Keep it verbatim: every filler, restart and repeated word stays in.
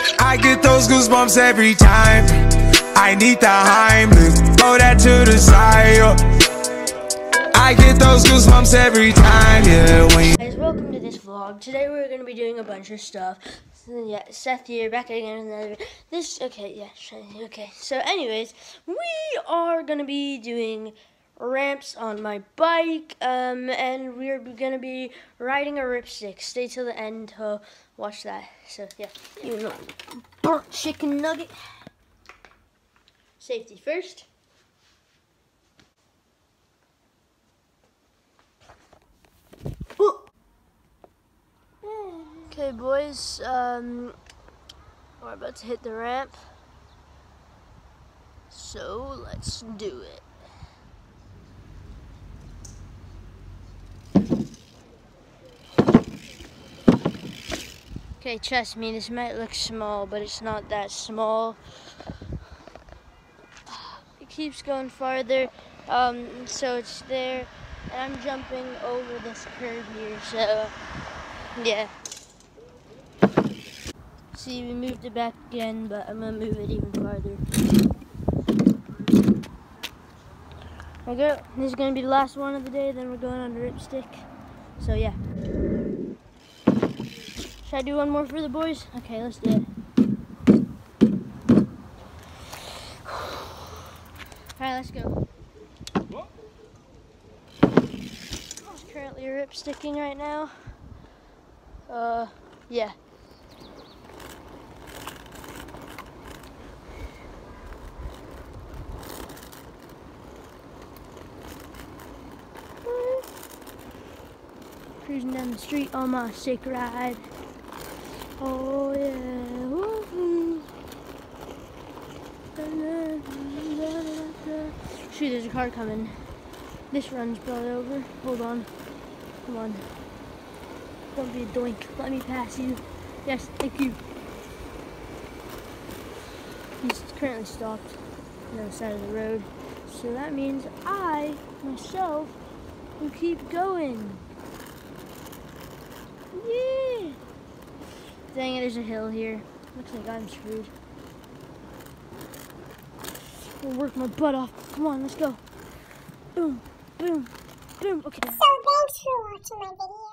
I get those goosebumps every time. I need the Heimlich, throw that to the side. I get those goosebumps every time, yeah. When you Guys, welcome to this vlog. Today we're going to be doing a bunch of stuff. So, yeah, Seth here, back again. Another, this, okay, yeah, okay. So anyways, we are going to be doing ramps on my bike, um, and we're going to be riding a ripstick. Stay till the end to watch that. So yeah, you know, burnt chicken nugget. Safety first. Okay, boys, um, we're about to hit the ramp, so let's do it. Okay, trust me, this might look small, but it's not that small. It keeps going farther, um, so it's there, and I'm jumping over this curve here, so, yeah. See, we moved it back again, but I'm gonna move it even farther. Okay, this is gonna be the last one of the day, then we're going on the ripstick. So yeah. Should I do one more for the boys? Okay, let's do it. Alright, let's go. It's currently ripsticking right now. Uh, yeah. Cruising down the street on my sick ride. Oh yeah. Woo-hoo. Shoot, there's a car coming. This run's brought over. Hold on. Come on. Don't be a doink. Let me pass you. Yes, thank you. He's currently stopped on the other side of the road. So that means I, myself, will keep going. Yeah. Dang it, there's a hill here. Looks like I'm screwed. I'll work my butt off. Come on, let's go. Boom, boom, boom. Okay. So thanks for watching my video.